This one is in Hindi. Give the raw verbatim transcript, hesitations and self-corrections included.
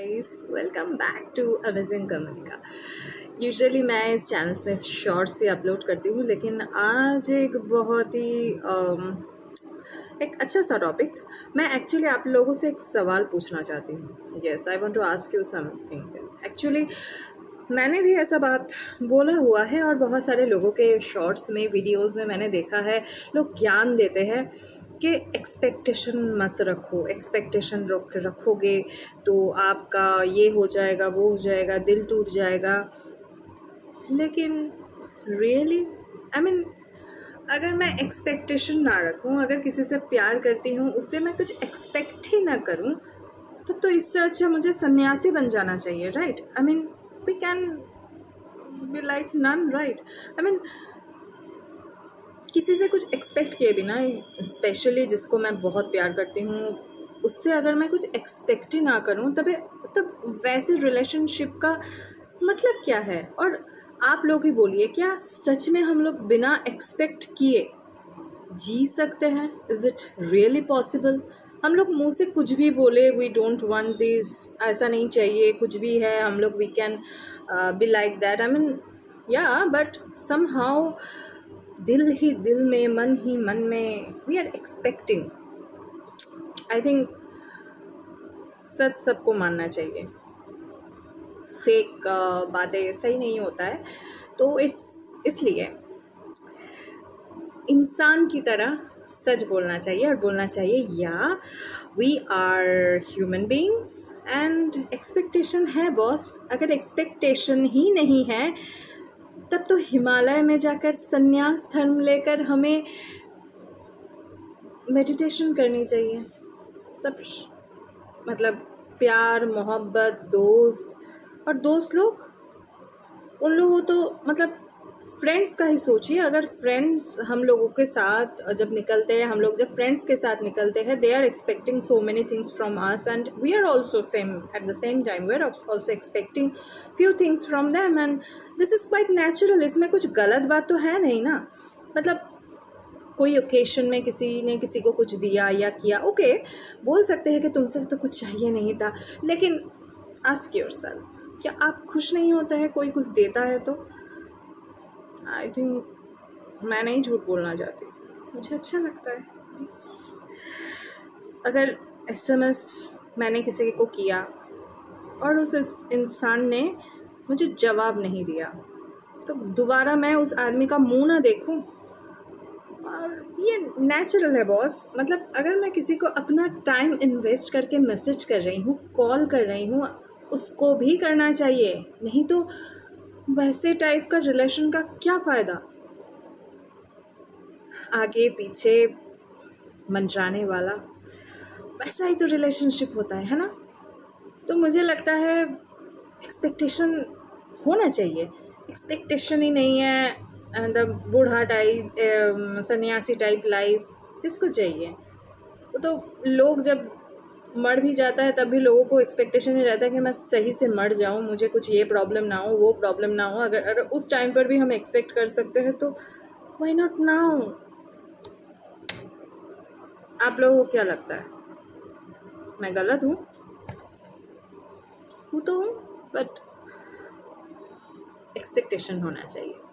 Guys, welcome back to amazing Kamalika. Usually मैं इस चैनल में शॉर्ट्स से अपलोड करती हूँ, लेकिन आज एक बहुत ही um, एक अच्छा सा टॉपिक। मैं एक्चुअली आप लोगों से एक सवाल पूछना चाहती हूँ। Yes, I want to ask you something. Actually मैंने भी ऐसा बात बोला हुआ है और बहुत सारे लोगों के शॉर्ट्स में, वीडियोस में मैंने देखा है, लोग ज्ञान देते हैं कि एक्सपेक्टेशन मत रखो, एक्सपेक्टेशन रख रखोगे तो आपका ये हो जाएगा, वो हो जाएगा, दिल टूट जाएगा। लेकिन रियली आई मीन अगर मैं एक्सपेक्टेशन ना रखूं, अगर किसी से प्यार करती हूं, उससे मैं कुछ एक्सपेक्ट ही ना करूं, तब तो इससे अच्छा मुझे सन्यासी बन जाना चाहिए, right? I mean we can be like nun, right? I mean किसी से कुछ एक्सपेक्ट किए बिना, स्पेशली जिसको मैं बहुत प्यार करती हूँ, उससे अगर मैं कुछ एक्सपेक्ट ही ना करूँ, तब तब वैसे रिलेशनशिप का मतलब क्या है? और आप लोग ही बोलिए, क्या सच में हम लोग बिना एक्सपेक्ट किए जी सकते हैं? Is it really possible? हम लोग मुंह से कुछ भी बोले, वी डोंट वांट दिस, ऐसा नहीं चाहिए, कुछ भी है, हम लोग we can be like that. I mean या बट समहाउ दिल ही दिल में, मन ही मन में we are expecting. I think सच सबको मानना चाहिए, फेक uh, बातें सही नहीं होता है। तो इस इसलिए इंसान की तरह सच बोलना चाहिए और बोलना चाहिए या we are human beings and expectation है बॉस। अगर एक्सपेक्टेशन ही नहीं है, तब तो हिमालय में जाकर संन्यास धर्म लेकर हमें मेडिटेशन करनी चाहिए। तब मतलब प्यार, मोहब्बत, दोस्त, और दोस्त लोग, उन लोगों तो मतलब फ्रेंड्स का ही सोचिए। अगर फ्रेंड्स हम लोगों के साथ जब निकलते हैं, हम लोग जब फ्रेंड्स के साथ निकलते हैं, they are expecting so many things from us and we are also same at the same time, we are also expecting few things from them and this is quite natural. इसमें कुछ गलत बात तो है नहीं ना। मतलब कोई ओकेशन में किसी ने किसी को कुछ दिया या किया, ओके okay, बोल सकते हैं कि तुमसे तो कुछ चाहिए नहीं था, लेकिन आस्क योरसेल्फ, क्या आप खुश नहीं होता है कोई कुछ देता है तो? आई थिंक मैं नहीं झूठ बोलना चाहती, मुझे अच्छा लगता है। अगर एसएमएस मैंने किसी को किया और उस इंसान ने मुझे जवाब नहीं दिया, तो दोबारा मैं उस आदमी का मुंह ना देखूं? और ये नेचुरल है बॉस। मतलब अगर मैं किसी को अपना टाइम इन्वेस्ट करके मैसेज कर रही हूँ, कॉल कर रही हूँ, उसको भी करना चाहिए, नहीं तो वैसे टाइप का रिलेशन का क्या फ़ायदा? आगे पीछे मंडराने वाला, वैसा ही तो रिलेशनशिप होता है है ना? तो मुझे लगता है एक्सपेक्टेशन होना चाहिए। एक्सपेक्टेशन ही नहीं है एंड बूढ़ा टाइप, सन्यासी टाइप लाइफ किसको चाहिए? वो तो लोग जब मर भी जाता है तब भी लोगों को एक्सपेक्टेशन ही रहता है कि मैं सही से मर जाऊं, मुझे कुछ ये प्रॉब्लम ना हो, वो प्रॉब्लम ना हो। अगर अगर उस टाइम पर भी हम एक्सपेक्ट कर सकते हैं तो व्हाई नॉट नाउ? आप लोगों को क्या लगता है, मैं गलत हूँ? हूँ तो हूँ, बट एक्सपेक्टेशन होना चाहिए।